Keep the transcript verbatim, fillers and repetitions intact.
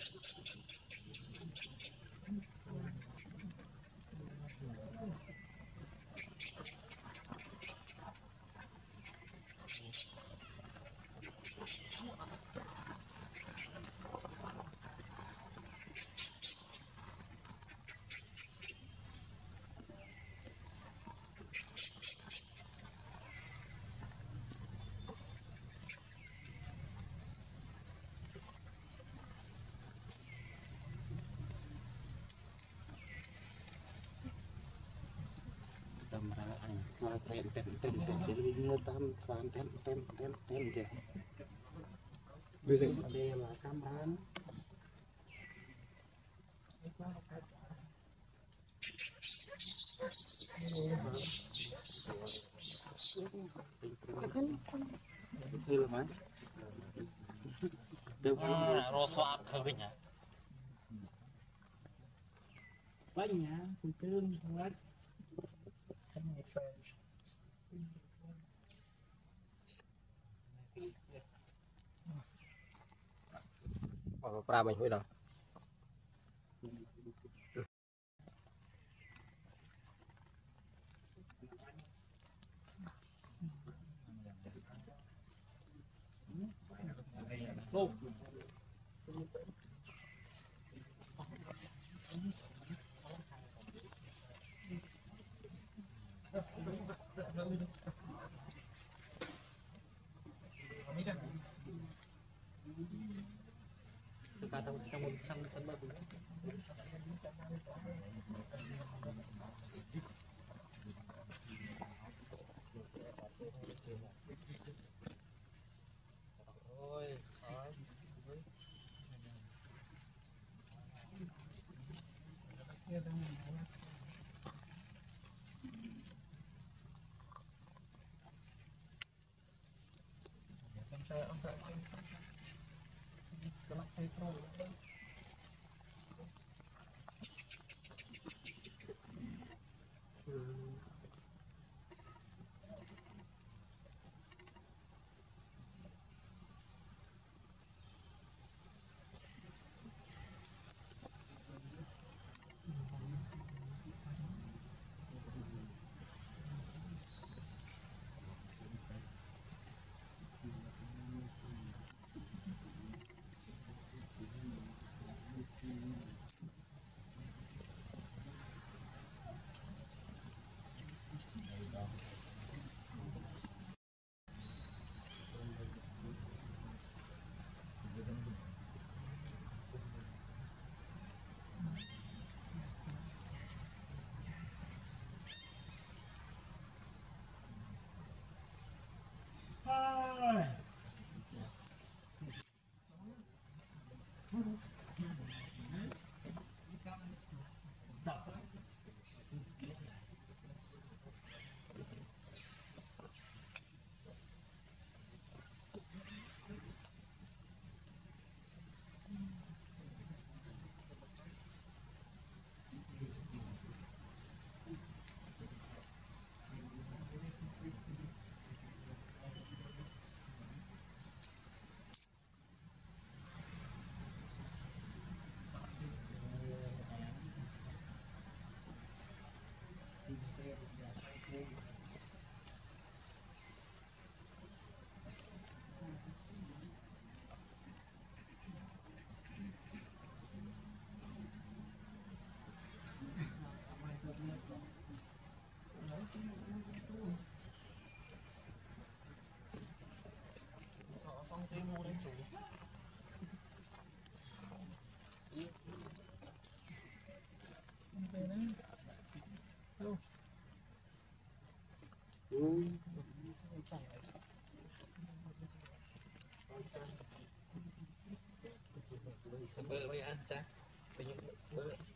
tầm ra anh xoa xe tem tem tem tem như tam xoan tem tem tem tem kìa bây giờ đây là cam rán thế là mấy được rồi xoa thơ bình hả bánh nhá từ tương hết ở pra mình hơi đâu luôn kita tahu kita mau sang tambah dulu. Ôi, ôi. Ông trời ông trời cái mặt thấy thôi xong cái mua đến chủ về đấy đâu ừ chẳng bơ bây ăn cha bây giờ bơ